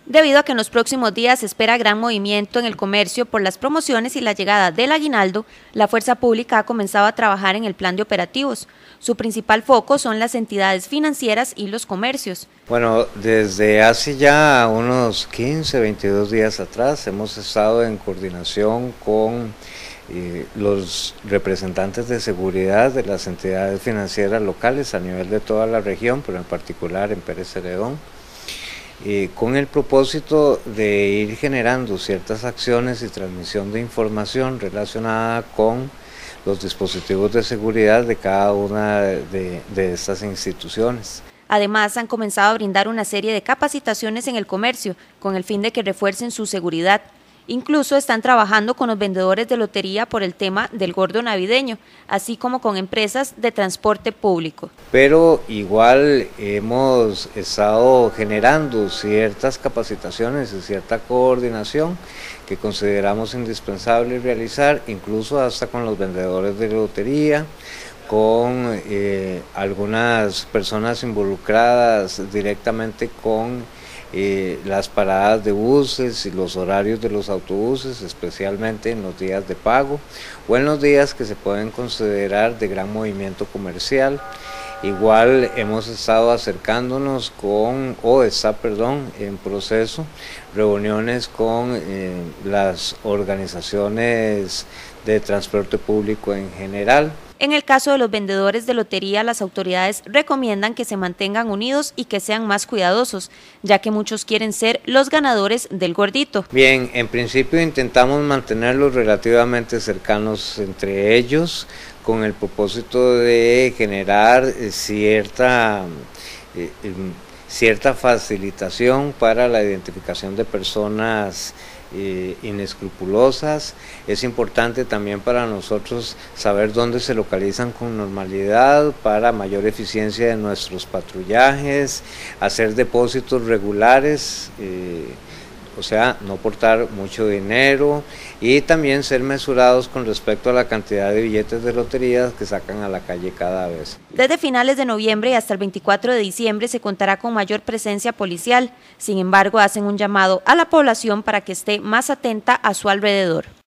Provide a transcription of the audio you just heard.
Debido a que en los próximos días se espera gran movimiento en el comercio por las promociones y la llegada del aguinaldo, la Fuerza Pública ha comenzado a trabajar en el plan de operativos. Su principal foco son las entidades financieras y los comercios. Bueno, desde hace ya unos 15, 22 días atrás hemos estado en coordinación con los representantes de seguridad de las entidades financieras locales a nivel de toda la región, pero en particular en Pérez Celedón, con el propósito de ir generando ciertas acciones y transmisión de información relacionada con los dispositivos de seguridad de cada una de estas instituciones. Además, han comenzado a brindar una serie de capacitaciones en el comercio, con el fin de que refuercen su seguridad. Incluso están trabajando con los vendedores de lotería por el tema del gordo navideño, así como con empresas de transporte público. Pero igual hemos estado generando ciertas capacitaciones y cierta coordinación que consideramos indispensable realizar, incluso hasta con los vendedores de lotería, con algunas personas involucradas directamente con las paradas de buses y los horarios de los autobuses, especialmente en los días de pago o en los días que se pueden considerar de gran movimiento comercial. Igual hemos estado acercándonos en proceso reuniones con las organizaciones de transporte público en general. En el caso de los vendedores de lotería, las autoridades recomiendan que se mantengan unidos y que sean más cuidadosos, ya que muchos quieren ser los ganadores del gordito. Bien, en principio intentamos mantenerlos relativamente cercanos entre ellos, con el propósito de generar cierta facilitación para la identificación de personas inescrupulosas. Es importante también para nosotros saber dónde se localizan con normalidad para mayor eficiencia de nuestros patrullajes, hacer depósitos regulares, o sea, no portar mucho dinero y también ser mesurados con respecto a la cantidad de billetes de loterías que sacan a la calle cada vez. Desde finales de noviembre y hasta el 24 de diciembre se contará con mayor presencia policial. Sin embargo, hacen un llamado a la población para que esté más atenta a su alrededor.